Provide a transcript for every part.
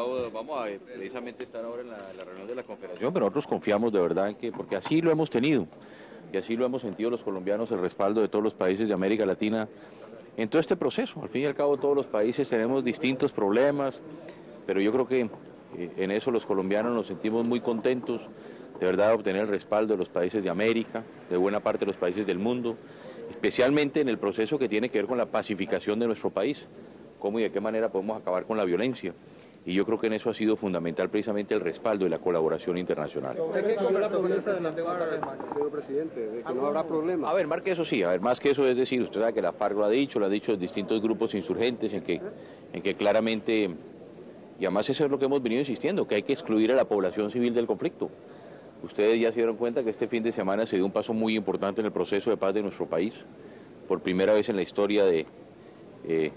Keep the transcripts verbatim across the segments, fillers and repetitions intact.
acabo, vamos a precisamente estar ahora en la, en la reunión de la Confederación, pero nosotros confiamos de verdad en que, porque así lo hemos tenido, y así lo hemos sentido los colombianos, el respaldo de todos los países de América Latina en todo este proceso. Al fin y al cabo todos los países tenemos distintos problemas, pero yo creo que eh, en eso los colombianos nos sentimos muy contentos, de verdad, de obtener el respaldo de los países de América, de buena parte de los países del mundo, especialmente en el proceso que tiene que ver con la pacificación de nuestro país, cómo y de qué manera podemos acabar con la violencia. Y yo creo que en eso ha sido fundamental precisamente el respaldo y la colaboración internacional. ¿Usted recibió la promesa de la FARC, señor presidente, de que no habrá problema? A ver, más que eso sí, a ver, más que eso es decir, usted sabe que la FARC lo ha dicho, lo ha dicho distintos grupos insurgentes, en que, en que claramente, y además eso es lo que hemos venido insistiendo, que hay que excluir a la población civil del conflicto. Ustedes ya se dieron cuenta que este fin de semana se dio un paso muy importante en el proceso de paz de nuestro país, por primera vez en la historia de... Eh,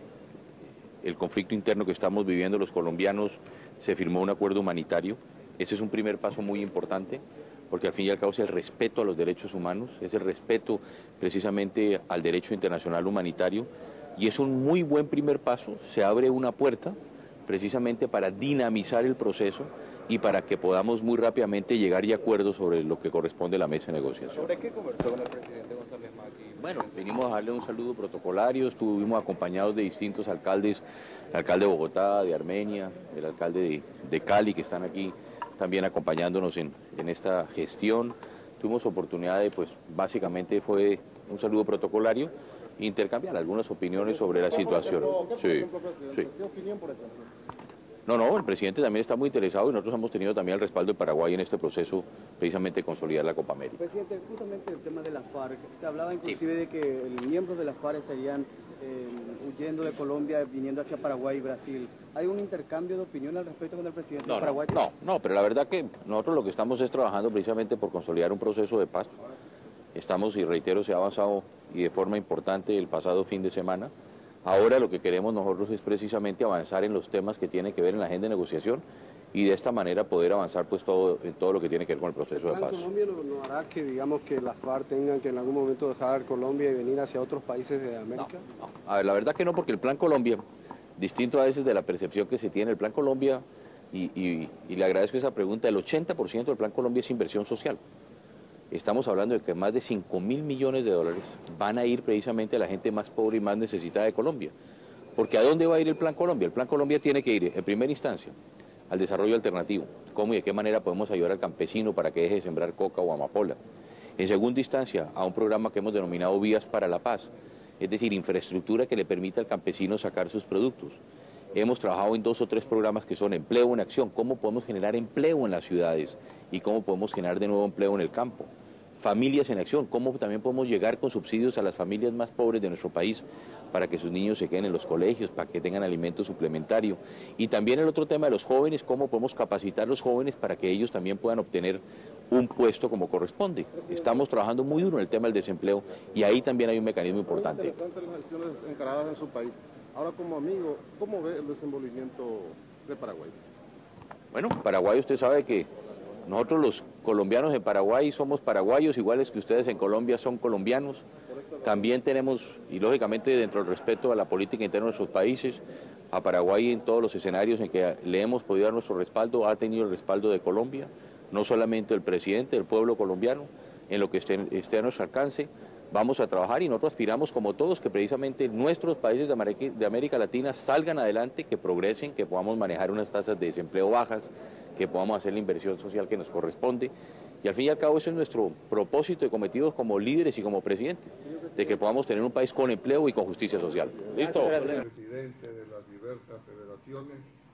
el conflicto interno que estamos viviendo los colombianos, se firmó un acuerdo humanitario. Ese es un primer paso muy importante, porque al fin y al cabo es el respeto a los derechos humanos, es el respeto precisamente al derecho internacional humanitario, y es un muy buen primer paso. Se abre una puerta precisamente para dinamizar el proceso y para que podamos muy rápidamente llegar a acuerdos sobre lo que corresponde a la mesa de negociación. ¿Sobre qué conversó con el presidente González Macri? Bueno, venimos a darle un saludo protocolario, estuvimos acompañados de distintos alcaldes, el alcalde de Bogotá, de Armenia, el alcalde de, de Cali, que están aquí también acompañándonos en, en esta gestión. Tuvimos oportunidad de, pues, básicamente fue un saludo protocolario, intercambiar algunas opiniones sobre la situación. Sí, sí. ¿Qué opinión, por ejemplo? No, no, el presidente también está muy interesado y nosotros hemos tenido también el respaldo de Paraguay en este proceso, precisamente de consolidar la Copa América. Presidente, justamente el tema de la FARC, se hablaba inclusive sí. de que los miembros de la FARC estarían eh, huyendo de Colombia, viniendo hacia Paraguay y Brasil. ¿Hay un intercambio de opinión al respecto con el presidente no, de Paraguay? No, no, pero la verdad que nosotros lo que estamos es trabajando precisamente por consolidar un proceso de paz. Estamos, y reitero, se ha avanzado y de forma importante el pasado fin de semana. Ahora lo que queremos nosotros es precisamente avanzar en los temas que tienen que ver en la agenda de negociación y de esta manera poder avanzar pues todo en todo lo que tiene que ver con el proceso de paz. ¿Colombia no, no hará que digamos que las FARC tengan que en algún momento dejar Colombia y venir hacia otros países de América? No, no. A ver, la verdad que no, porque el Plan Colombia, distinto a veces de la percepción que se tiene, el Plan Colombia, y, y, y le agradezco esa pregunta, el ochenta por ciento del Plan Colombia es inversión social. Estamos hablando de que más de cinco mil millones de dólares van a ir precisamente a la gente más pobre y más necesitada de Colombia. Porque ¿a dónde va a ir el Plan Colombia? El Plan Colombia tiene que ir, en primera instancia, al desarrollo alternativo. ¿Cómo y de qué manera podemos ayudar al campesino para que deje de sembrar coca o amapola? En segunda instancia, a un programa que hemos denominado Vías para la Paz, es decir, infraestructura que le permita al campesino sacar sus productos. Hemos trabajado en dos o tres programas que son empleo en acción, cómo podemos generar empleo en las ciudades y cómo podemos generar de nuevo empleo en el campo. Familias en acción, cómo también podemos llegar con subsidios a las familias más pobres de nuestro país para que sus niños se queden en los colegios, para que tengan alimento suplementario. Y también el otro tema de los jóvenes, cómo podemos capacitar a los jóvenes para que ellos también puedan obtener un puesto como corresponde. Estamos trabajando muy duro en el tema del desempleo y ahí también hay un mecanismo importante. Muy interesante las acciones encaradas en su país. Ahora, como amigo, ¿cómo ve el desenvolvimiento de Paraguay? Bueno, Paraguay, usted sabe que nosotros los colombianos en Paraguay somos paraguayos, iguales que ustedes en Colombia son colombianos. También tenemos, y lógicamente dentro del respeto a la política interna de nuestros países, a Paraguay en todos los escenarios en que le hemos podido dar nuestro respaldo, ha tenido el respaldo de Colombia, no solamente el presidente, el pueblo colombiano, en lo que esté, esté a nuestro alcance. Vamos a trabajar y nosotros aspiramos como todos que precisamente nuestros países de América, de América Latina salgan adelante, que progresen, que podamos manejar unas tasas de desempleo bajas, que podamos hacer la inversión social que nos corresponde. Y al fin y al cabo eso es nuestro propósito y cometido como líderes y como presidentes, de que podamos tener un país con empleo y con justicia social. ¿Listo? Presidente de las diversas federaciones,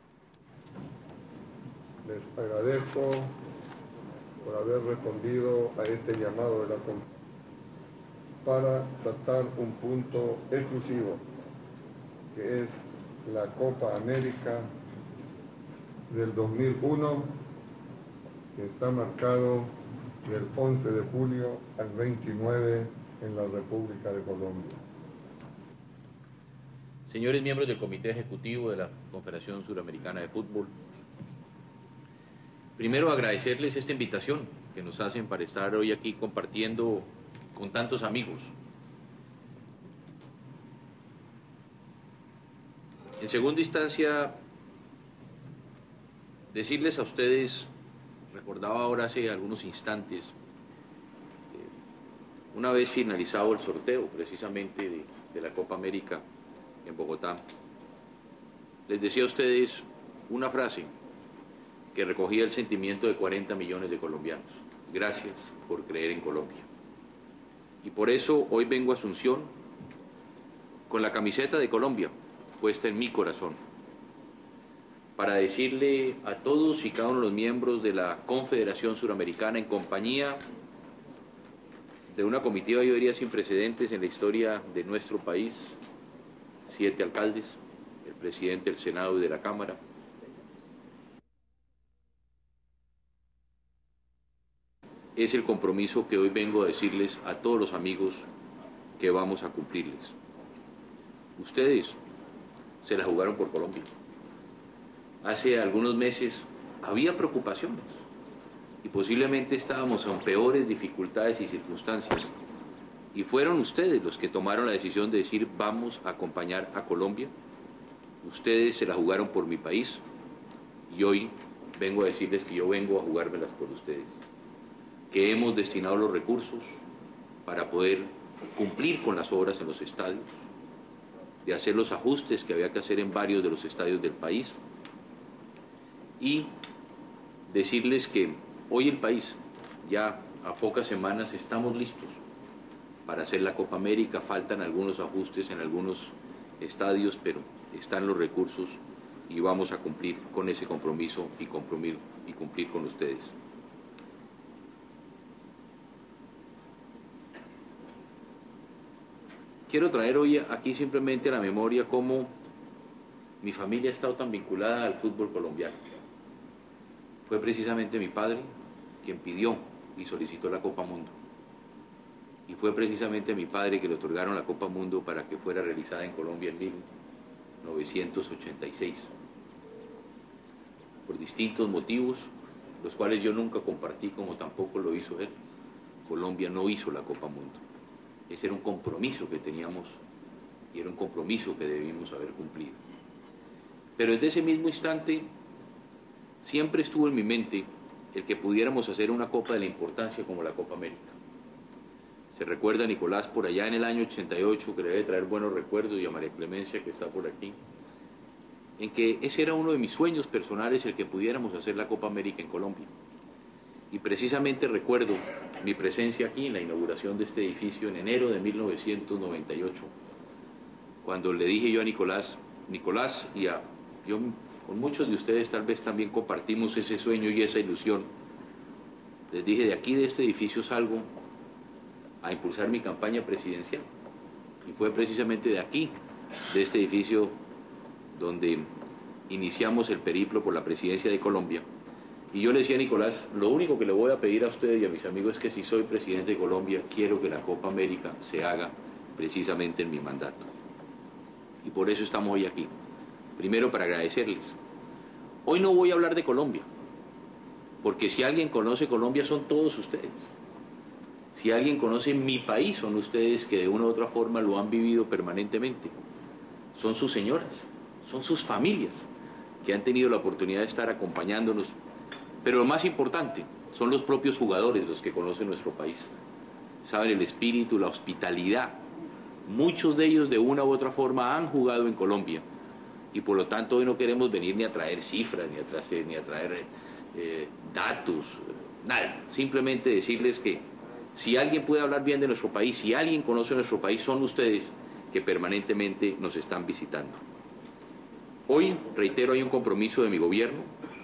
les agradezco por haber respondido a este llamado de la Conferencia para tratar un punto exclusivo, que es la Copa América del dos mil uno, que está marcado del once de julio al veintinueve en la República de Colombia. Señores miembros del Comité Ejecutivo de la Confederación Suramericana de Fútbol, primero agradecerles esta invitación que nos hacen para estar hoy aquí compartiendo con tantos amigos. En segunda instancia, decirles a ustedes, recordaba ahora hace algunos instantes, una vez finalizado el sorteo precisamente de, de la Copa América en Bogotá, les decía a ustedes una frase que recogía el sentimiento de cuarenta millones de colombianos. Gracias por creer en Colombia. Y por eso hoy vengo a Asunción con la camiseta de Colombia puesta en mi corazón, para decirle a todos y cada uno de los miembros de la Confederación Suramericana, en compañía de una comitiva, yo diría, sin precedentes en la historia de nuestro país, siete alcaldes, el presidente del Senado y de la Cámara, es el compromiso que hoy vengo a decirles a todos los amigos que vamos a cumplirles. Ustedes se la jugaron por Colombia. Hace algunos meses había preocupaciones y posiblemente estábamos en peores dificultades y circunstancias. Y fueron ustedes los que tomaron la decisión de decir vamos a acompañar a Colombia. Ustedes se la jugaron por mi país y hoy vengo a decirles que yo vengo a jugármelas por ustedes. Que hemos destinado los recursos para poder cumplir con las obras en los estadios, de hacer los ajustes que había que hacer en varios de los estadios del país y decirles que hoy el país, ya a pocas semanas, estamos listos para hacer la Copa América. Faltan algunos ajustes en algunos estadios, pero están los recursos y vamos a cumplir con ese compromiso y cumplir, y cumplir con ustedes. Quiero traer hoy aquí simplemente a la memoria cómo mi familia ha estado tan vinculada al fútbol colombiano. Fue precisamente mi padre quien pidió y solicitó la Copa Mundo. Y fue precisamente a mi padre que le otorgaron la Copa Mundo para que fuera realizada en Colombia en mil novecientos ochenta y seis. Por distintos motivos, los cuales yo nunca compartí, como tampoco lo hizo él, Colombia no hizo la Copa Mundo. Ese era un compromiso que teníamos y era un compromiso que debimos haber cumplido. Pero desde ese mismo instante siempre estuvo en mi mente el que pudiéramos hacer una Copa de la importancia como la Copa América. Se recuerda a Nicolás por allá en el año ochenta y ocho, que le debe traer buenos recuerdos, y a María Clemencia, que está por aquí, en que ese era uno de mis sueños personales, el que pudiéramos hacer la Copa América en Colombia. Y precisamente recuerdo mi presencia aquí en la inauguración de este edificio en enero de mil novecientos noventa y ocho, cuando le dije yo a Nicolás, Nicolás y a yo, con muchos de ustedes tal vez también compartimos ese sueño y esa ilusión. Les dije, de aquí de este edificio salgo a impulsar mi campaña presidencial. Y fue precisamente de aquí, de este edificio, donde iniciamos el periplo por la presidencia de Colombia. Y yo le decía a Nicolás, lo único que le voy a pedir a ustedes y a mis amigos es que si soy presidente de Colombia, quiero que la Copa América se haga precisamente en mi mandato. Y por eso estamos hoy aquí. Primero, para agradecerles. Hoy no voy a hablar de Colombia, porque si alguien conoce Colombia son todos ustedes. Si alguien conoce mi país son ustedes, que de una u otra forma lo han vivido permanentemente. Son sus señoras, son sus familias, que han tenido la oportunidad de estar acompañándonos. Pero lo más importante, son los propios jugadores los que conocen nuestro país. Saben el espíritu, la hospitalidad. Muchos de ellos de una u otra forma han jugado en Colombia. Y por lo tanto hoy no queremos venir ni a traer cifras, ni a traer, ni a traer eh, datos, nada. Simplemente decirles que si alguien puede hablar bien de nuestro país, si alguien conoce nuestro país, son ustedes que permanentemente nos están visitando. Hoy, reitero, hay un compromiso de mi gobierno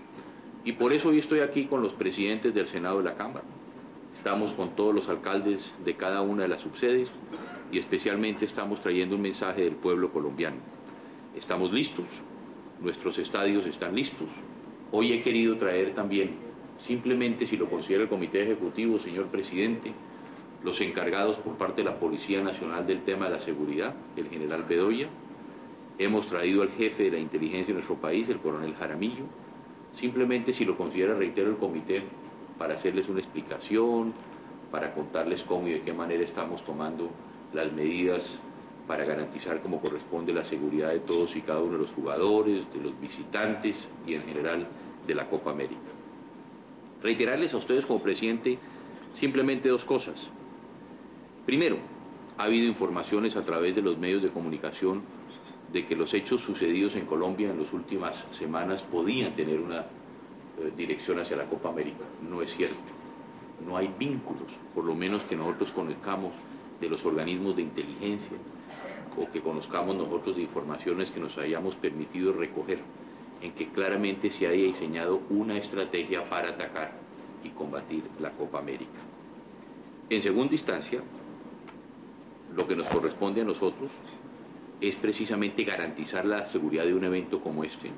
y por eso hoy estoy aquí con los presidentes del Senado y de la Cámara. Estamos con todos los alcaldes de cada una de las subsedes y especialmente estamos trayendo un mensaje del pueblo colombiano. Estamos listos, nuestros estadios están listos. Hoy he querido traer también, simplemente si lo considera el Comité Ejecutivo, señor presidente, los encargados por parte de la Policía Nacional del tema de la seguridad, el general Bedoya. Hemos traído al jefe de la inteligencia de nuestro país, el coronel Jaramillo. Simplemente si lo considera, reitero, el comité, para hacerles una explicación, para contarles cómo y de qué manera estamos tomando las medidas para garantizar como corresponde la seguridad de todos y cada uno de los jugadores, de los visitantes y en general de de la Copa América. Reiterarles a ustedes como presidente simplemente dos cosas. Primero, ha habido informaciones a través de los medios de comunicación de que los hechos sucedidos en Colombia en las últimas semanas podían tener una eh, dirección hacia la Copa América. No es cierto. No hay vínculos, por lo menos que nosotros conozcamos de los organismos de inteligencia o que conozcamos nosotros de informaciones que nos hayamos permitido recoger, en que claramente se haya diseñado una estrategia para atacar y combatir la Copa América. En segunda instancia, lo que nos corresponde a nosotros es precisamente garantizar la seguridad de un evento como este.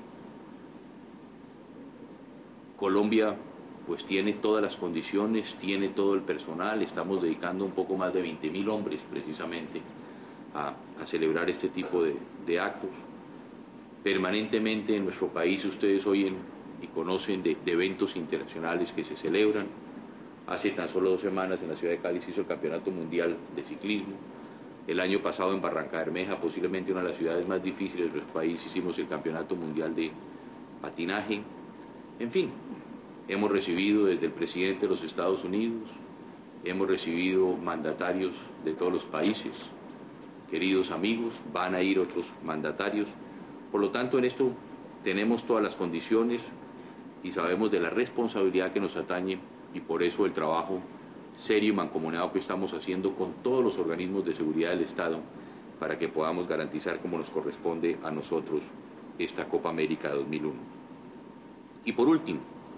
Colombia pues tiene todas las condiciones, tiene todo el personal, estamos dedicando un poco más de veinte mil hombres precisamente a, a celebrar este tipo de, de actos. Permanentemente en nuestro país ustedes oyen y conocen de, de eventos internacionales que se celebran. Hace tan solo dos semanas en la ciudad de Cali se hizo el Campeonato Mundial de Ciclismo. El año pasado en Barranca Bermeja, posiblemente una de las ciudades más difíciles de nuestro país, hicimos el Campeonato Mundial de Patinaje. En fin, hemos recibido desde el presidente de los Estados Unidos, hemos recibido mandatarios de todos los países, queridos amigos, van a ir otros mandatarios. Por lo tanto, en esto tenemos todas las condiciones y sabemos de la responsabilidad que nos atañe y por eso el trabajo serio y mancomunado que estamos haciendo con todos los organismos de seguridad del Estado para que podamos garantizar como nos corresponde a nosotros esta Copa América dos mil uno. Y por último,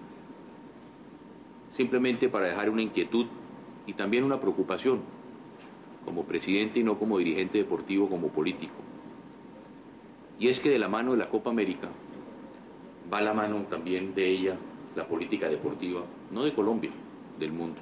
simplemente para dejar una inquietud y también una preocupación, como presidente y no como dirigente deportivo, como político. Y es que de la mano de la Copa América va la mano también de ella la política deportiva, no de Colombia, del mundo.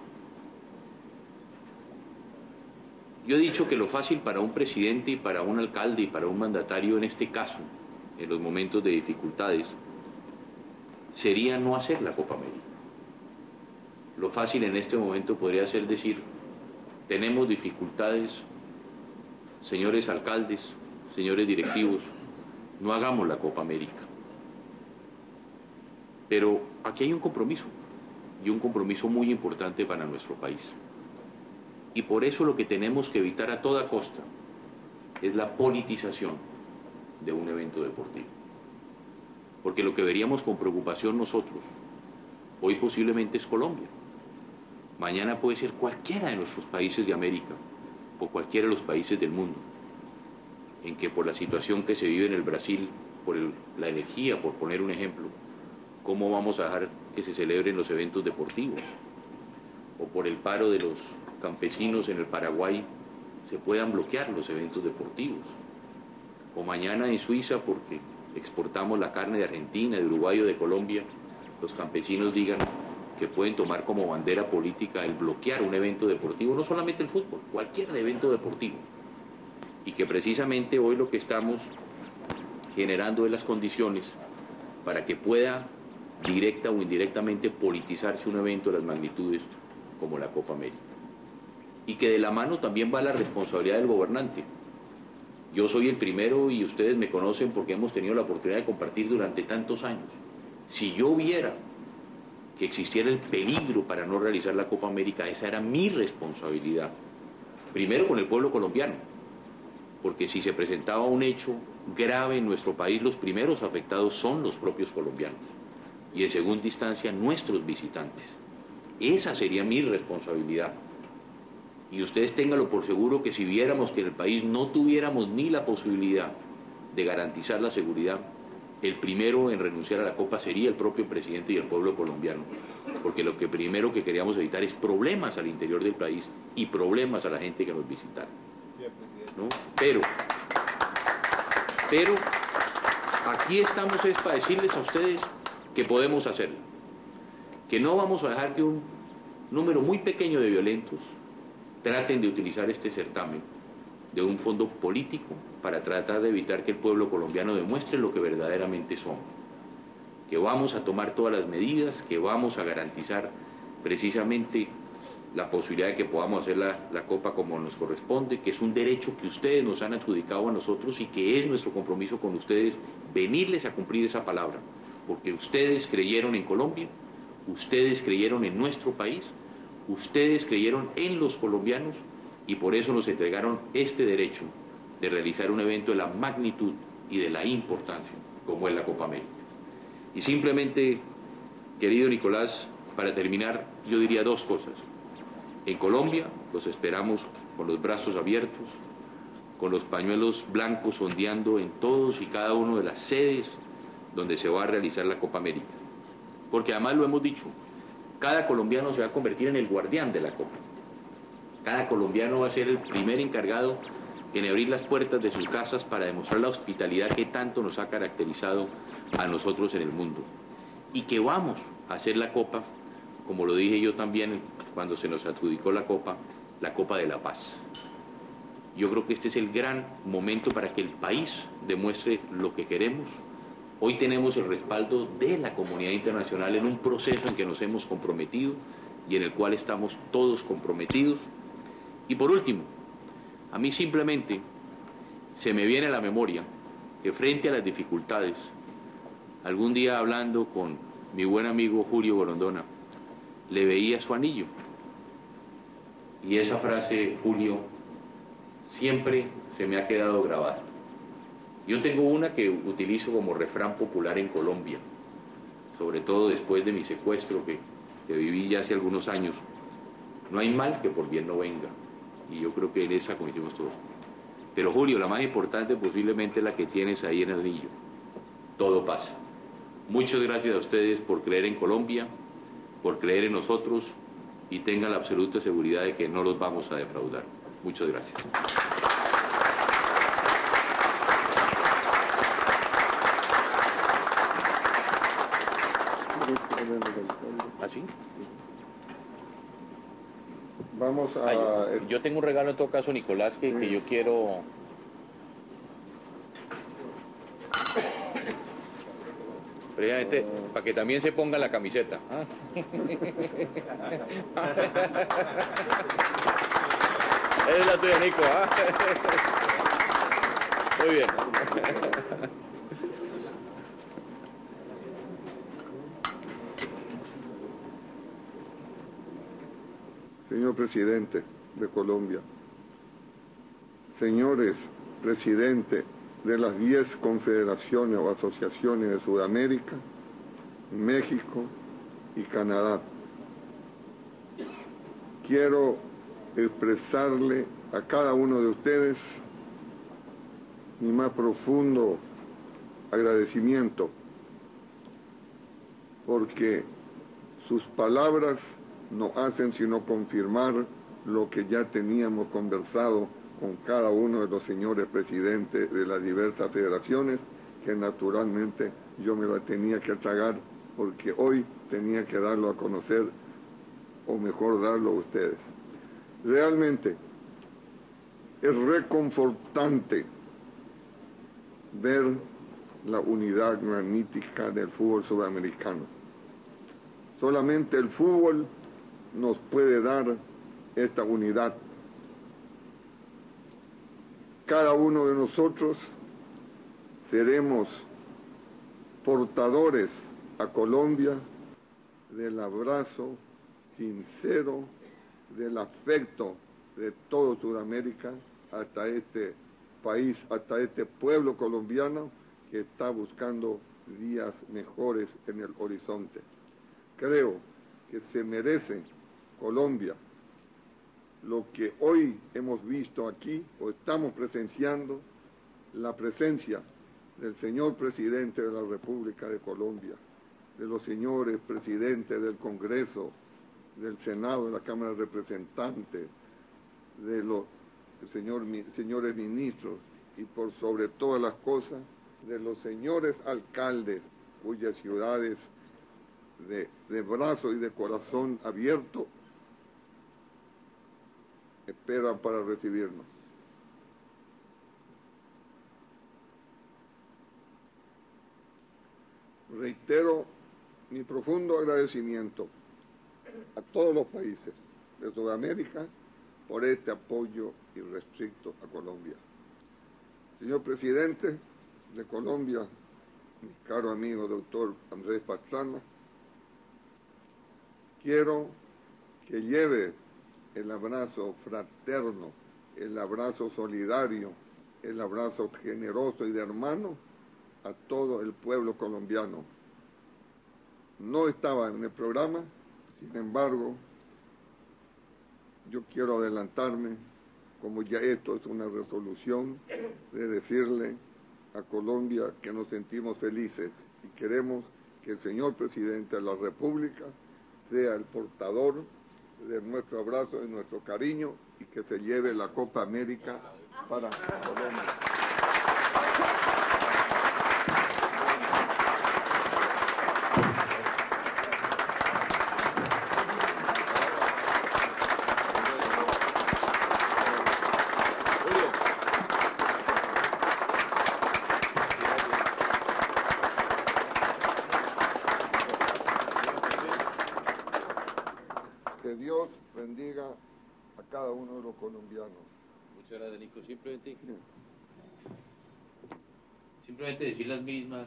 Yo he dicho que lo fácil para un presidente y para un alcalde y para un mandatario en este caso, en los momentos de dificultades, sería no hacer la Copa América. Lo fácil en este momento podría ser decir, tenemos dificultades, señores alcaldes, señores directivos, no hagamos la Copa América. Pero aquí hay un compromiso, y un compromiso muy importante para nuestro país. Y por eso lo que tenemos que evitar a toda costa es la politización de un evento deportivo. Porque lo que veríamos con preocupación nosotros, hoy posiblemente es Colombia. Mañana puede ser cualquiera de nuestros países de América o cualquiera de los países del mundo, en que por la situación que se vive en el Brasil, por el, la energía, por poner un ejemplo, ¿cómo vamos a dejar que se celebren los eventos deportivos? O por el paro de los campesinos en el Paraguay, se puedan bloquear los eventos deportivos. O mañana en Suiza, porque exportamos la carne de Argentina, de Uruguay o de Colombia, los campesinos digan que pueden tomar como bandera política el bloquear un evento deportivo, no solamente el fútbol, cualquier evento deportivo. Y que precisamente hoy lo que estamos generando es las condiciones para que pueda directa o indirectamente politizarse un evento de las magnitudes como la Copa América. Y que de la mano también va la responsabilidad del gobernante. Yo soy el primero y ustedes me conocen porque hemos tenido la oportunidad de compartir durante tantos años. Si yo viera que existiera el peligro para no realizar la Copa América, esa era mi responsabilidad. Primero con el pueblo colombiano, porque si se presentaba un hecho grave en nuestro país, los primeros afectados son los propios colombianos. Y en segunda instancia, nuestros visitantes. Esa sería mi responsabilidad. Y ustedes ténganlo por seguro que si viéramos que en el país no tuviéramos ni la posibilidad de garantizar la seguridad, el primero en renunciar a la Copa sería el propio presidente y el pueblo colombiano. Porque lo que primero que queríamos evitar es problemas al interior del país y problemas a la gente que nos visitara. ¿No? Pero, pero, aquí estamos es para decirles a ustedes que podemos hacerlo. Que no vamos a dejar que un número muy pequeño de violentos traten de utilizar este certamen de un fondo político para tratar de evitar que el pueblo colombiano demuestre lo que verdaderamente somos. Que vamos a tomar todas las medidas, que vamos a garantizar precisamente la posibilidad de que podamos hacer la, la Copa como nos corresponde, que es un derecho que ustedes nos han adjudicado a nosotros y que es nuestro compromiso con ustedes venirles a cumplir esa palabra, porque ustedes creyeron en Colombia, ustedes creyeron en nuestro país, ustedes creyeron en los colombianos y por eso nos entregaron este derecho de realizar un evento de la magnitud y de la importancia como es la Copa América. Y simplemente, querido Nicolás, para terminar, yo diría dos cosas. En Colombia los esperamos con los brazos abiertos, con los pañuelos blancos ondeando en todos y cada uno de las sedes donde se va a realizar la Copa América. Porque además lo hemos dicho, cada colombiano se va a convertir en el guardián de la Copa. Cada colombiano va a ser el primer encargado en abrir las puertas de sus casas para demostrar la hospitalidad que tanto nos ha caracterizado a nosotros en el mundo. Y que vamos a hacer la Copa, como lo dije yo también cuando se nos adjudicó la Copa, la Copa de la Paz. Yo creo que este es el gran momento para que el país demuestre lo que queremos. Hoy tenemos el respaldo de la comunidad internacional en un proceso en que nos hemos comprometido y en el cual estamos todos comprometidos. Y por último, a mí simplemente se me viene a la memoria que frente a las dificultades, algún día hablando con mi buen amigo Julio Gorondona, le veía su anillo. Y esa frase, Julio, siempre se me ha quedado grabada. Yo tengo una que utilizo como refrán popular en Colombia, sobre todo después de mi secuestro que, que viví ya hace algunos años. No hay mal que por bien no venga. Y yo creo que en esa coincidimos todos. Pero Julio, la más importante posiblemente es la que tienes ahí en el anillo. Todo pasa. Muchas gracias a ustedes por creer en Colombia, por creer en nosotros y tengan la absoluta seguridad de que no los vamos a defraudar. Muchas gracias. ¿Así? Vamos a... Ay, yo, yo tengo un regalo en todo caso, Nicolás, que, sí. que yo quiero... Precisamente uh... para que también se ponga la camiseta. ¿Ah? Es la tuya, Nico. ¿Ah? Muy bien. Señor presidente de Colombia, señores presidentes de las diez confederaciones o asociaciones de Sudamérica, México y Canadá, quiero expresarle a cada uno de ustedes mi más profundo agradecimiento, porque sus palabras no hacen sino confirmar lo que ya teníamos conversado con cada uno de los señores presidentes de las diversas federaciones, que naturalmente yo me la tenía que tragar porque hoy tenía que darlo a conocer, o mejor darlo a ustedes. Realmente es reconfortante ver la unidad magnífica del fútbol sudamericano. Solamente el fútbol nos puede dar esta unidad. Cada uno de nosotros seremos portadores a Colombia del abrazo sincero, del afecto de todo Sudamérica hasta este país, hasta este pueblo colombiano que está buscando días mejores en el horizonte. Creo que se merece Colombia lo que hoy hemos visto aquí, o estamos presenciando, la presencia del señor presidente de la República de Colombia, de los señores presidentes del Congreso, del Senado, de la Cámara de Representantes, de los señor, señores ministros y por sobre todas las cosas, de los señores alcaldes cuyas ciudades de, de brazo y de corazón abierto esperan para recibirnos. Reitero mi profundo agradecimiento a todos los países de Sudamérica por este apoyo irrestricto a Colombia. Señor presidente de Colombia, mi caro amigo doctor Andrés Pastrana, quiero que lleve el abrazo fraterno, el abrazo solidario, el abrazo generoso y de hermano a todo el pueblo colombiano. No estaba en el programa, sin embargo, yo quiero adelantarme, como ya esto es una resolución, de decirle a Colombia que nos sentimos felices y queremos que el señor presidente de la República sea el portador de nuestro abrazo y nuestro cariño y que se lleve la Copa América para Colombia. Que Dios bendiga a cada uno de los colombianos. Muchas gracias, Nico. Simplemente, Sí. simplemente decir las mismas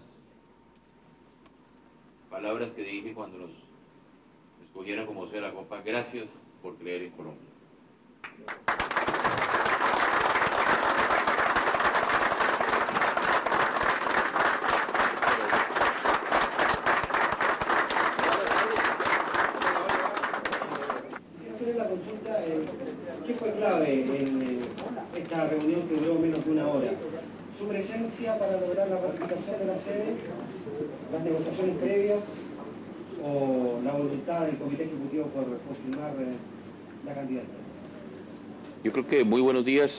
palabras que dije cuando nos escogieron como sea la Copa. Gracias por creer en Colombia. La consulta, eh, ¿qué fue clave en eh, esta reunión que duró menos de una hora? ¿Su presencia para lograr la ratificación de la sede, las negociaciones previas o la voluntad del Comité Ejecutivo por confirmar eh, la candidata? Yo creo que muy buenos días.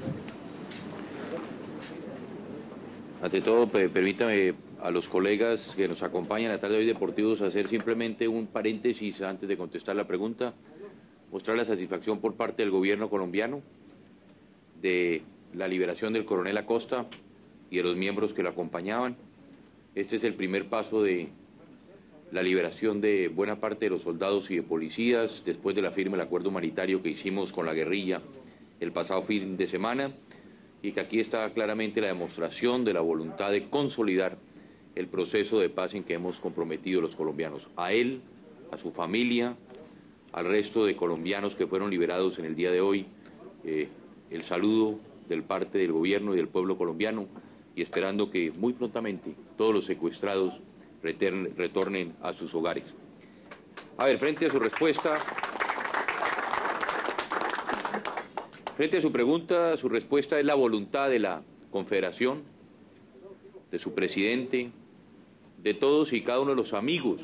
Ante todo, permítame a los colegas que nos acompañan a tarde de hoy deportivos hacer simplemente un paréntesis antes de contestar la pregunta. Mostrar la satisfacción por parte del gobierno colombiano de la liberación del coronel Acosta y de los miembros que lo acompañaban. Este es el primer paso de la liberación de buena parte de los soldados y de policías después de la firma del acuerdo humanitario que hicimos con la guerrilla el pasado fin de semana, y que aquí está claramente la demostración de la voluntad de consolidar el proceso de paz en que hemos comprometido los colombianos. A él, a su familia, al resto de colombianos que fueron liberados en el día de hoy, eh, el saludo del parte del gobierno y del pueblo colombiano, y esperando que muy prontamente todos los secuestrados retornen, retornen a sus hogares. A ver, frente a su respuesta, frente a su pregunta, su respuesta es la voluntad de la Confederación, de su presidente, de todos y cada uno de los amigos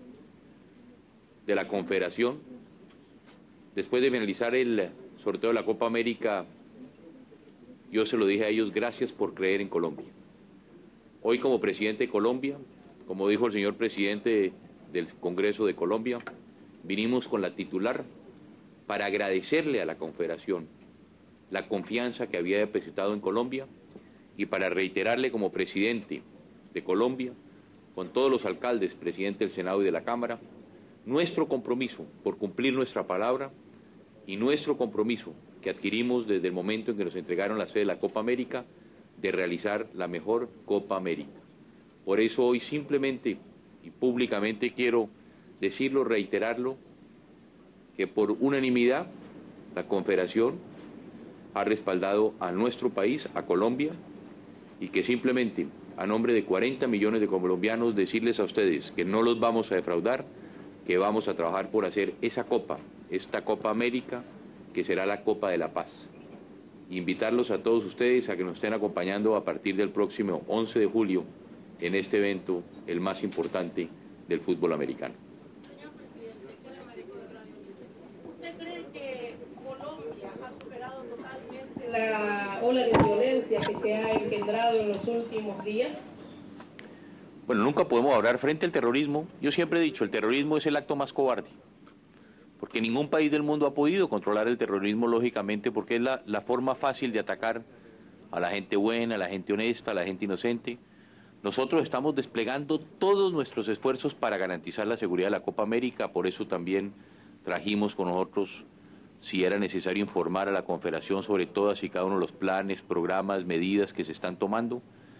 de la Confederación. Después de finalizar el sorteo de la Copa América, yo se lo dije a ellos, gracias por creer en Colombia. Hoy, como presidente de Colombia, como dijo el señor presidente del Congreso de Colombia, vinimos con la titular para agradecerle a la Confederación la confianza que había depositado en Colombia y para reiterarle como presidente de Colombia, con todos los alcaldes, presidente del Senado y de la Cámara, nuestro compromiso por cumplir nuestra palabra y nuestro compromiso que adquirimos desde el momento en que nos entregaron la sede de la Copa América de realizar la mejor Copa América. Por eso hoy simplemente y públicamente quiero decirlo, reiterarlo, que por unanimidad la Confederación ha respaldado a nuestro país, a Colombia, y que simplemente a nombre de cuarenta millones de colombianos decirles a ustedes que no los vamos a defraudar, que vamos a trabajar por hacer esa Copa, esta Copa América, que será la Copa de la Paz. Invitarlos a todos ustedes a que nos estén acompañando a partir del próximo once de julio en este evento, el más importante del fútbol americano. Señor presidente, Karen Marico de Radio Libre. ¿Usted cree que Colombia ha superado totalmente la ola de violencia que se ha engendrado en los últimos días? Bueno, nunca podemos hablar frente al terrorismo. Yo siempre he dicho, el terrorismo es el acto más cobarde, porque ningún país del mundo ha podido controlar el terrorismo, lógicamente, porque es la, la forma fácil de atacar a la gente buena, a la gente honesta, a la gente inocente. Nosotros estamos desplegando todos nuestros esfuerzos para garantizar la seguridad de la Copa América, por eso también trajimos con nosotros, si era necesario, informar a la Confederación sobre todas y cada uno de los planes, programas, medidas que se están tomando.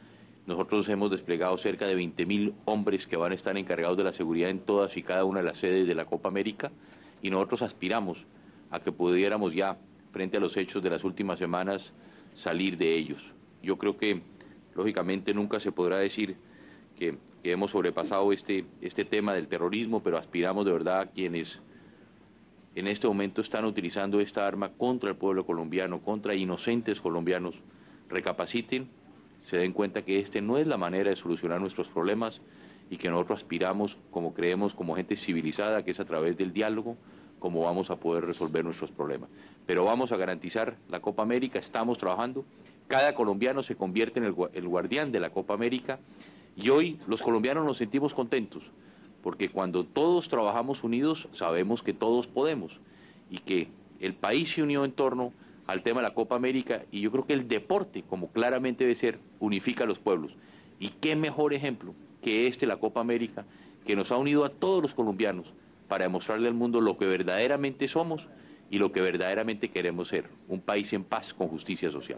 Nosotros hemos desplegado cerca de veinte mil hombres que van a estar encargados de la seguridad en todas y cada una de las sedes de la Copa América, y nosotros aspiramos a que pudiéramos ya, frente a los hechos de las últimas semanas, salir de ellos. Yo creo que, lógicamente, nunca se podrá decir que, que hemos sobrepasado este, este tema del terrorismo, pero aspiramos de verdad a quienes en este momento están utilizando esta arma contra el pueblo colombiano, contra inocentes colombianos, recapaciten, se den cuenta que este no es la manera de solucionar nuestros problemas y que nosotros aspiramos, como creemos, como gente civilizada, que es a través del diálogo, como vamos a poder resolver nuestros problemas. Pero vamos a garantizar la Copa América, estamos trabajando, cada colombiano se convierte en el, el guardián de la Copa América, y hoy los colombianos nos sentimos contentos, porque cuando todos trabajamos unidos, sabemos que todos podemos, y que el país se unió en torno al tema de la Copa América, y yo creo que el deporte, como claramente debe ser, unifica a los pueblos. Y qué mejor ejemplo que este, la Copa América, que nos ha unido a todos los colombianos para demostrarle al mundo lo que verdaderamente somos y lo que verdaderamente queremos ser, un país en paz con justicia social.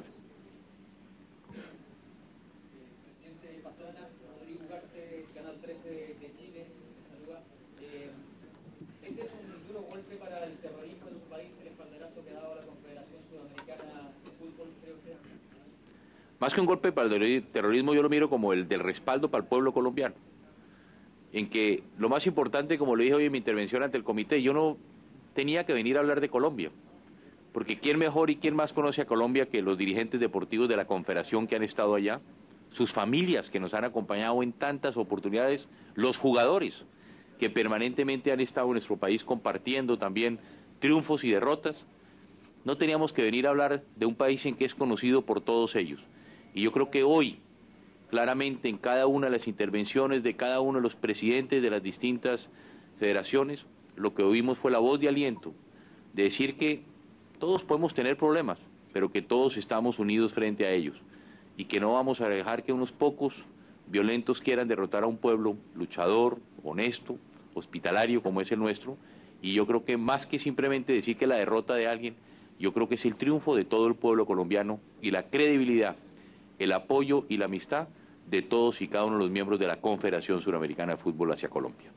Presidente Pastrana, Rodrigo Ugarte, Canal trece de Chile, saluda. Eh, este es un duro golpe para el terrorismo en su país, el espaldarazo que ha dado la Confederación Sudamericana de Fútbol, creo que. Más que un golpe para el terrorismo, yo lo miro como el del respaldo para el pueblo colombiano, en que lo más importante, como lo dije hoy en mi intervención ante el comité, yo no tenía que venir a hablar de Colombia, porque quién mejor y quién más conoce a Colombia que los dirigentes deportivos de la Confederación que han estado allá, sus familias que nos han acompañado en tantas oportunidades, los jugadores que permanentemente han estado en nuestro país compartiendo también triunfos y derrotas. No teníamos que venir a hablar de un país en que es conocido por todos ellos. Y yo creo que hoy, claramente en cada una de las intervenciones de cada uno de los presidentes de las distintas federaciones, lo que oímos fue la voz de aliento, de decir que todos podemos tener problemas, pero que todos estamos unidos frente a ellos, y que no vamos a dejar que unos pocos violentos quieran derrotar a un pueblo luchador, honesto, hospitalario como es el nuestro. Y yo creo que más que simplemente decir que la derrota de alguien, yo creo que es el triunfo de todo el pueblo colombiano y la credibilidad, el apoyo y la amistad de todos y cada uno de los miembros de la Confederación Suramericana de Fútbol hacia Colombia.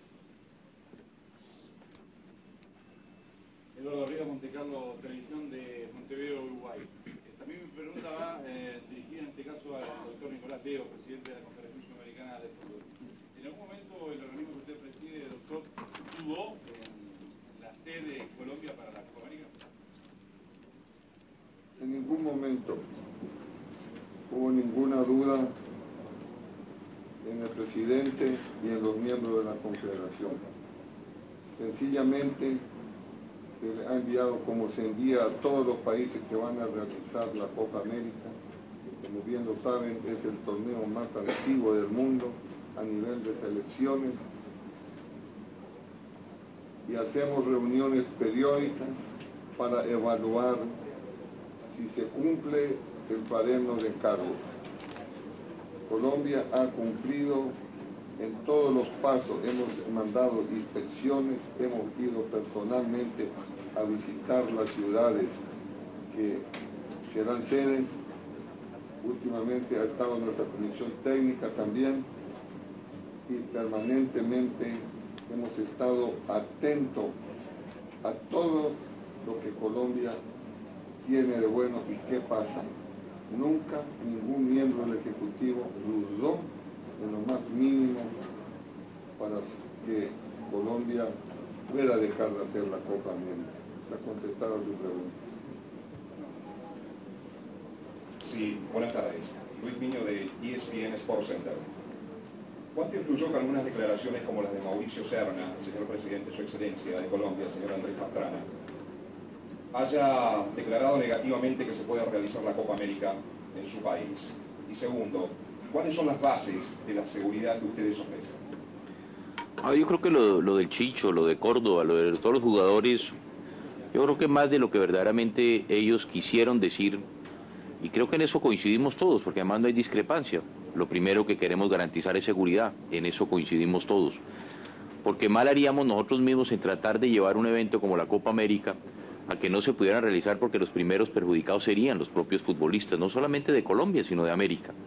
Eduardo Arriba, Monte Carlo, televisión de Montevideo, Uruguay. También mi pregunta va eh, dirigida en este caso al doctor Nicolás Leo, presidente de la Confederación Sudamericana de Fútbol. ¿En algún momento el organismo que usted preside, doctor, dudó en la sede en Colombia para la Copa América? En ningún momento hubo ninguna duda en el presidente y en los miembros de la Confederación. Sencillamente se le ha enviado, como se envía a todos los países que van a realizar la Copa América, que como bien lo saben es el torneo más antiguo del mundo a nivel de selecciones, y hacemos reuniones periódicas para evaluar si se cumple el cuaderno de cargos. Colombia ha cumplido en todos los pasos, hemos mandado inspecciones, hemos ido personalmente a visitar las ciudades que serán sedes. Últimamente ha estado nuestra comisión técnica también, y permanentemente hemos estado atentos a todo lo que Colombia tiene de bueno y qué pasa. Nunca ningún miembro del Ejecutivo dudó en lo más mínimo para que Colombia pueda dejar de hacer la Copa América. Para contestar a su pregunta. Sí, buenas tardes. Luis Miño de E S P N Sports Center. ¿Cuánto influyó que algunas declaraciones como las de Mauricio Serna, señor presidente, su excelencia de Colombia, señor Andrés Pastrana, haya declarado negativamente que se pueda realizar la Copa América en su país? Y segundo, ¿cuáles son las bases de la seguridad que ustedes ofrecen? Ah, yo creo que lo, lo del Chicho, lo de Córdoba, lo de todos los jugadores, yo creo que más de lo que verdaderamente ellos quisieron decir, y creo que en eso coincidimos todos, porque además no hay discrepancia. Lo primero que queremos garantizar es seguridad, en eso coincidimos todos. Porque mal haríamos nosotros mismos en tratar de llevar un evento como la Copa América a que no se pudieran realizar, porque los primeros perjudicados serían los propios futbolistas, no solamente de Colombia, sino de América.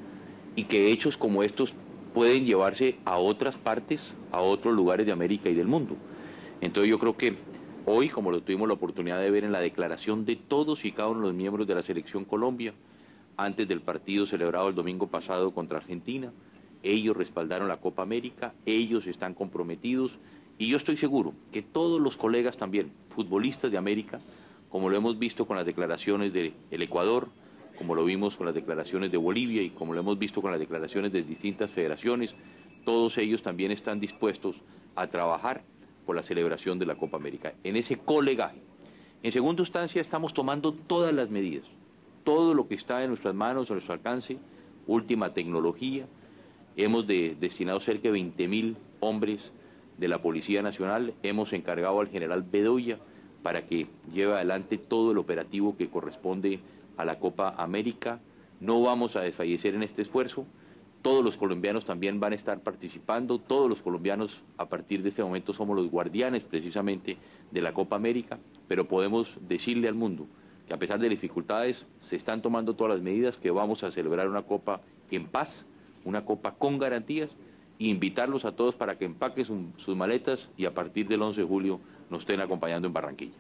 y que hechos como estos pueden llevarse a otras partes, a otros lugares de América y del mundo. Entonces yo creo que hoy, como lo tuvimos la oportunidad de ver en la declaración de todos y cada uno de los miembros de la Selección Colombia, antes del partido celebrado el domingo pasado contra Argentina, ellos respaldaron la Copa América, ellos están comprometidos, y yo estoy seguro que todos los colegas también, futbolistas de América, como lo hemos visto con las declaraciones del Ecuador, como lo vimos con las declaraciones de Bolivia y como lo hemos visto con las declaraciones de distintas federaciones, todos ellos también están dispuestos a trabajar por la celebración de la Copa América, en ese colegaje. En segunda instancia, estamos tomando todas las medidas, todo lo que está en nuestras manos, a nuestro alcance, última tecnología. Hemos de, destinado cerca de veinte mil hombres de la Policía Nacional, hemos encargado al general Bedoya para que lleve adelante todo el operativo que corresponde a la Copa América. No vamos a desfallecer en este esfuerzo, todos los colombianos también van a estar participando, todos los colombianos a partir de este momento somos los guardianes precisamente de la Copa América, pero podemos decirle al mundo que a pesar de dificultades se están tomando todas las medidas, que vamos a celebrar una Copa en paz, una Copa con garantías, e invitarlos a todos para que empaquen su, sus maletas y a partir del once de julio nos estén acompañando en Barranquilla.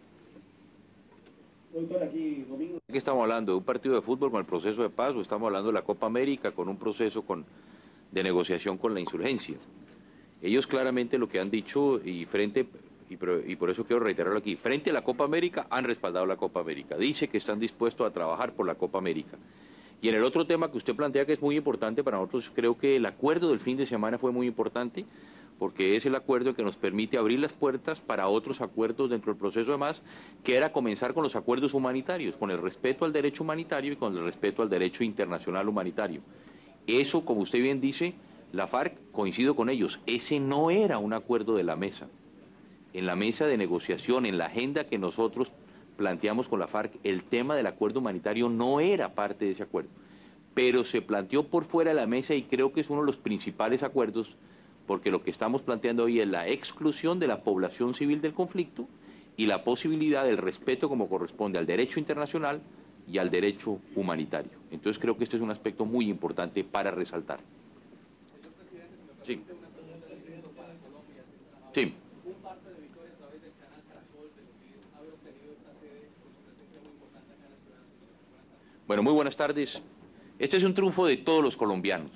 Doctor, aquí, Domingo. ¿Qué estamos hablando? ¿De un partido de fútbol con el proceso de paz o estamos hablando de la Copa América con un proceso con, de negociación con la insurgencia? Ellos claramente lo que han dicho, y frente y por, y por eso quiero reiterarlo aquí, frente a la Copa América han respaldado la Copa América, dice que están dispuestos a trabajar por la Copa América. Y en el otro tema que usted plantea, que es muy importante para nosotros, creo que el acuerdo del fin de semana fue muy importante, porque es el acuerdo que nos permite abrir las puertas para otros acuerdos dentro del proceso de paz, que era comenzar con los acuerdos humanitarios, con el respeto al derecho humanitario y con el respeto al derecho internacional humanitario. Eso, como usted bien dice, la FARC, coincido con ellos, ese no era un acuerdo de la mesa. En la mesa de negociación, en la agenda que nosotros planteamos con la FARC, el tema del acuerdo humanitario no era parte de ese acuerdo, pero se planteó por fuera de la mesa y creo que es uno de los principales acuerdos, porque lo que estamos planteando hoy es la exclusión de la población civil del conflicto y la posibilidad del respeto como corresponde al derecho internacional y al derecho humanitario. Entonces creo que este es un aspecto muy importante para resaltar. Señor presidente, si me Sí. permite una pregunta directo para Colombia, si está Sí. un parte de victoria a través del canal Caracol de lo que es haber obtenido esta sede con su presencia muy importante acá en la ciudad de Asunción. Buenas tardes. Bueno, muy buenas tardes. Este es un triunfo de todos los colombianos.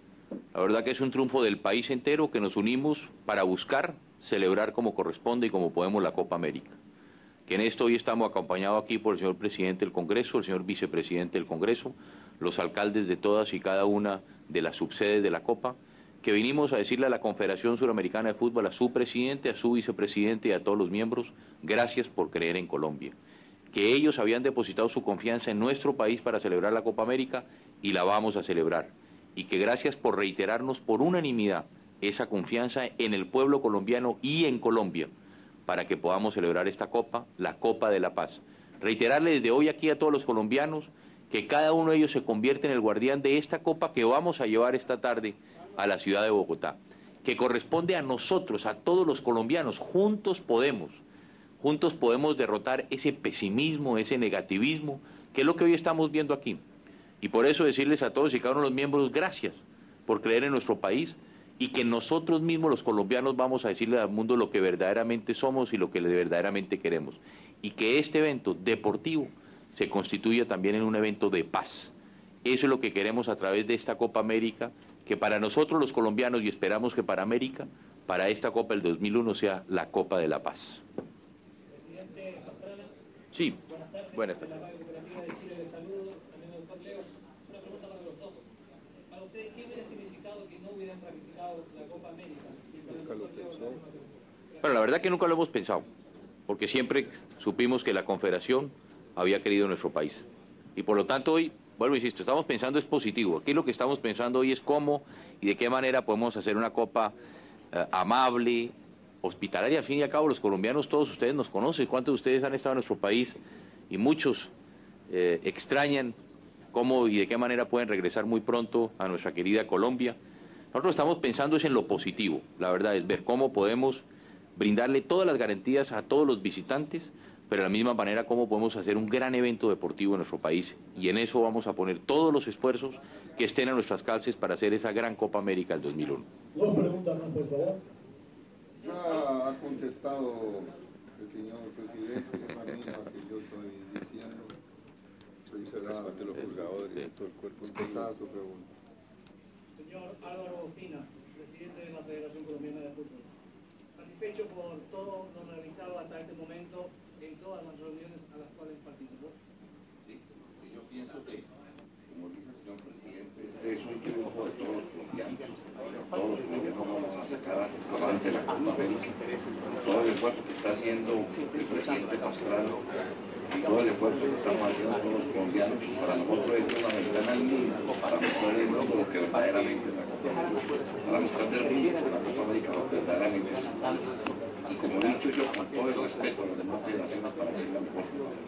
La verdad que es un triunfo del país entero, que nos unimos para buscar celebrar como corresponde y como podemos la Copa América. Que en esto hoy estamos acompañados aquí por el señor presidente del Congreso, el señor vicepresidente del Congreso, los alcaldes de todas y cada una de las subsedes de la Copa, que vinimos a decirle a la Confederación Suramericana de Fútbol, a su presidente, a su vicepresidente y a todos los miembros, gracias por creer en Colombia. Que ellos habían depositado su confianza en nuestro país para celebrar la Copa América y la vamos a celebrar. Y que gracias por reiterarnos por unanimidad esa confianza en el pueblo colombiano y en Colombia, para que podamos celebrar esta Copa, la Copa de la Paz. Reiterarle desde hoy aquí a todos los colombianos que cada uno de ellos se convierte en el guardián de esta Copa que vamos a llevar esta tarde a la ciudad de Bogotá, que corresponde a nosotros, a todos los colombianos. Juntos podemos, juntos podemos derrotar ese pesimismo, ese negativismo, que es lo que hoy estamos viendo aquí. Y por eso decirles a todos y cada uno de los miembros, gracias por creer en nuestro país, y que nosotros mismos los colombianos vamos a decirle al mundo lo que verdaderamente somos y lo que verdaderamente queremos. Y que este evento deportivo se constituya también en un evento de paz. Eso es lo que queremos a través de esta Copa América, que para nosotros los colombianos, y esperamos que para América, para esta Copa del dos mil uno sea la Copa de la Paz. Presidente Pastrana. Sí, Buenas tardes. buenas tardes. La Cooperativa de Chile les saludo, también al doctor Leos. Una pregunta para los dos. Para ustedes, ¿qué hubiera significado que no hubieran ratificado la Copa América? Y para el doctor Leos, la misma pregunta. Bueno, la verdad que nunca lo hemos pensado, porque siempre supimos que la Confederación había querido nuestro país. Y por lo tanto hoy, vuelvo e insisto, estamos pensando es positivo. Aquí lo que estamos pensando hoy es cómo y de qué manera podemos hacer una Copa eh, amable, hospitalaria. Al fin y al cabo, los colombianos, todos ustedes nos conocen, cuántos de ustedes han estado en nuestro país y muchos eh, extrañan cómo y de qué manera pueden regresar muy pronto a nuestra querida Colombia. Nosotros estamos pensando es en lo positivo, la verdad, es ver cómo podemos brindarle todas las garantías a todos los visitantes, pero de la misma manera cómo podemos hacer un gran evento deportivo en nuestro país, y en eso vamos a poner todos los esfuerzos que estén a nuestras calces para hacer esa gran Copa América del dos mil uno. Dos preguntas más, por favor. Ya ha contestado el señor presidente, es la misma que yo estoy diciendo. Se respete los juzgadores y todo el cuerpo. Empezaba su pregunta. Señor Álvaro Ospina, presidente de la Federación Colombiana de Fútbol. Satisfecho por todo lo realizado hasta este momento en todas las reuniones a las cuales participó. Sí, yo pienso que, como dice el señor presidente, este es un triunfo de todos los colombianos. Todos los colombianos vamos a sacar adelante la Copa América. Todo el esfuerzo que está haciendo el presidente Pastrana y todo el esfuerzo que estamos haciendo todos los colombianos, para nosotros es una ventana al mundo, para mostrar el mundo lo que verdaderamente es la Copa América. Para mostrar el mundo la Copa América lo que verdaderamente es. Y como he dicho yo, con todo el respeto a las demás federaciones, para hacer la mejor.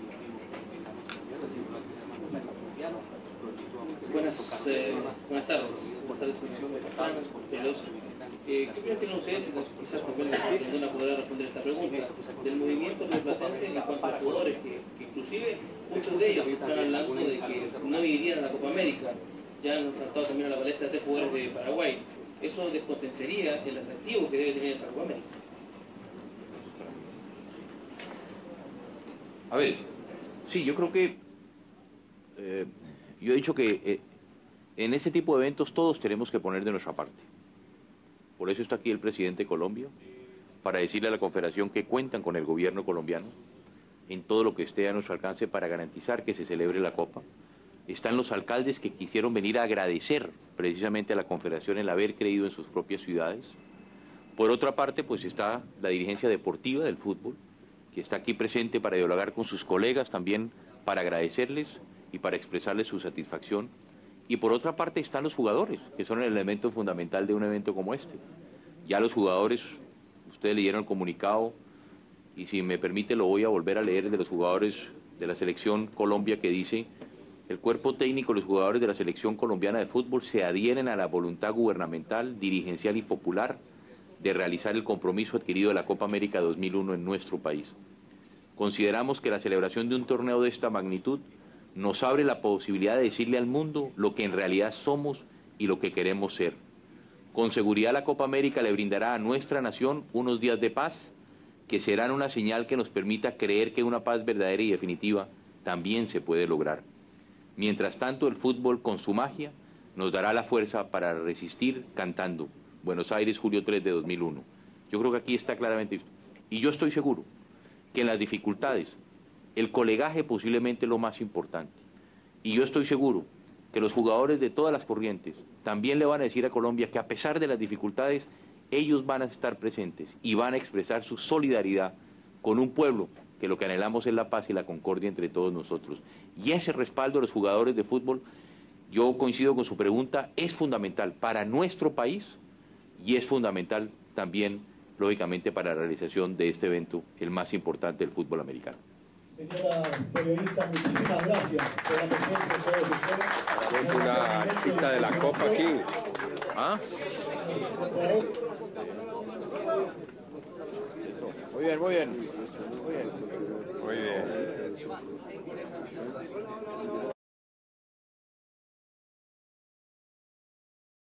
Buenas, eh, buenas tardes. Buenas tardes, compañeros. Eh, ¿Qué opinan tienen ustedes, quizás por menos no van a poder responder esta pregunta, del movimiento rioplatense en cuanto a jugadores que, que inclusive muchos de ellos están hablando de que no irían a la Copa América? Ya han saltado también a la palestra tres jugadores de Paraguay. ¿Eso despotenciaría el atractivo que debe tener esta Copa América? A ver, sí, yo creo que, eh, yo he dicho que eh, en ese tipo de eventos todos tenemos que poner de nuestra parte. Por eso está aquí el presidente de Colombia, para decirle a la Confederación que cuentan con el gobierno colombiano en todo lo que esté a nuestro alcance para garantizar que se celebre la Copa. Están los alcaldes que quisieron venir a agradecer precisamente a la Confederación el haber creído en sus propias ciudades. Por otra parte, pues está la dirigencia deportiva del fútbol, que está aquí presente para dialogar con sus colegas también, para agradecerles y para expresarles su satisfacción. Y por otra parte están los jugadores, que son el elemento fundamental de un evento como este. Ya los jugadores, ustedes leyeron el comunicado, y si me permite lo voy a volver a leer, de los jugadores de la Selección Colombia, que dice: el cuerpo técnico y los jugadores de la Selección Colombiana de Fútbol se adhieren a la voluntad gubernamental, dirigencial y popular de realizar el compromiso adquirido de la Copa América dos mil uno en nuestro país. Consideramos que la celebración de un torneo de esta magnitud nos abre la posibilidad de decirle al mundo lo que en realidad somos y lo que queremos ser. Con seguridad la Copa América le brindará a nuestra nación unos días de paz, que serán una señal que nos permita creer que una paz verdadera y definitiva también se puede lograr. Mientras tanto, el fútbol, con su magia, nos dará la fuerza para resistir cantando Buenos Aires, julio tres de dos mil uno. Yo creo que aquí está claramente visto. Y yo estoy seguro que en las dificultades, el colegaje posiblemente es lo más importante. Y yo estoy seguro que los jugadores de todas las corrientes también le van a decir a Colombia que a pesar de las dificultades, ellos van a estar presentes y van a expresar su solidaridad con un pueblo que lo que anhelamos es la paz y la concordia entre todos nosotros. Y ese respaldo de los jugadores de fútbol, yo coincido con su pregunta, es fundamental para nuestro país y es fundamental también, lógicamente, para la realización de este evento, el más importante del fútbol americano. Señora periodista, muchísimas gracias por la presencia de todos ustedes. Es una cita de la Copa aquí. ¿Ah? Muy bien, muy bien. Muy bien. Muy bien.